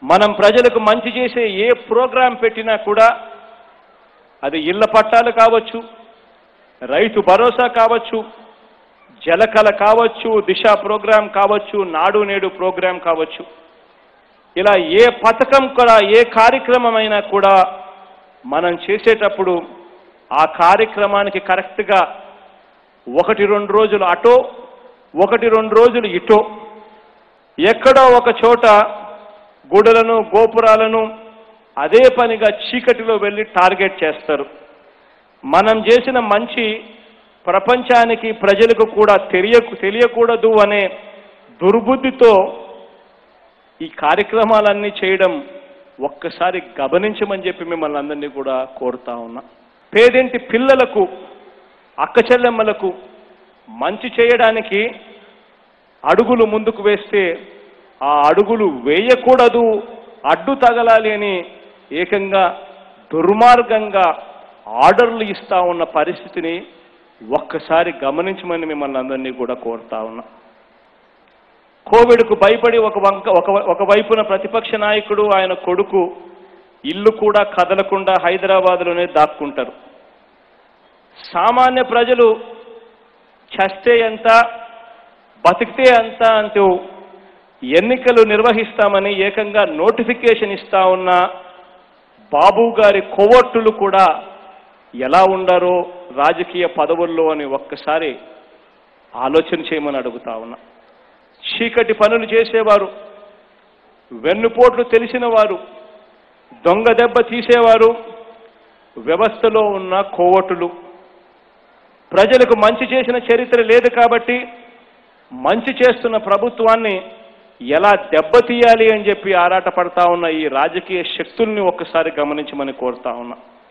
మనం ప్రజలకు మంచి చేసే ఏ ప్రోగ్రాం పెట్టినా కూడా అది ఇళ్ల పట్టాలు కావచ్చు, రైతు భరోసా కావచ్చు, జలకళ కావచ్చు, దిశ ప్రోగ్రాం కావచ్చు, నాడు నేడు ప్రోగ్రాం కావచ్చు, ఇలా ఏ పథకం కూడా ఏ కార్యక్రమమైనా కూడా మనం చేసేటప్పుడు ఆ కార్యక్రమానికి కరెక్ట్గా 1-2 రోజులు అటో 1-2 రోజులు ఇటో ఎక్కడో ఒక చోట గుడులను గోపురాలను అదే పనిగా చీకటిలో వెళ్ళి టార్గెట్ చేస్తారు. మనం చేసిన మంచి ప్రపంచానికి ప్రజలకు కూడా తెలియకూడదు అనే దుర్బుద్ధితో ఈ కార్యక్రమాలన్నీ చేయడం ఒక్కసారి గమనించమని చెప్పి మిమ్మల్ని అందరినీ కూడా కోరుతా ఉన్నా. పేదింటి పిల్లలకు, అక్క చెల్లెమ్మలకు మంచి చేయడానికి అడుగులు ముందుకు వేస్తే ఆ అడుగులు వేయకూడదు, అడ్డు తగలాలి అని ఏకంగా దుర్మార్గంగా ఆర్డర్లు ఇస్తా ఉన్న పరిస్థితిని ఒక్కసారి గమనించమని మిమ్మల్ని అందరినీ కూడా కోరుతా ఉన్నా. కోవిడ్కు భయపడి ఒకవైపున ప్రతిపక్ష నాయకుడు ఆయన కొడుకు ఇల్లు కూడా కదలకుండా హైదరాబాద్లోనే దాక్కుంటారు. సామాన్య ప్రజలు చస్తే ఎంత బతికితే ఎంత అంటూ ఎన్నికలు నిర్వహిస్తామని ఏకంగా నోటిఫికేషన్ ఇస్తా ఉన్న బాబు గారి కోవర్టులు కూడా ఎలా ఉండారో రాజకీయ పదవుల్లో అని ఒక్కసారి ఆలోచన చేయమని అడుగుతా ఉన్నా. చీకటి పనులు చేసేవారు, వెన్నుపోట్లు తెలిసిన వారు, దొంగ దెబ్బ తీసేవారు వ్యవస్థలో ఉన్న కోవటులు. ప్రజలకు మంచి చేసిన చరిత్ర లేదు కాబట్టి మంచి చేస్తున్న ప్రభుత్వాన్ని ఎలా దెబ్బతీయాలి అని చెప్పి ఆరాటపడతా ఉన్న ఈ రాజకీయ శక్తుల్ని ఒక్కసారి గమనించమని కోరుతా ఉన్నా.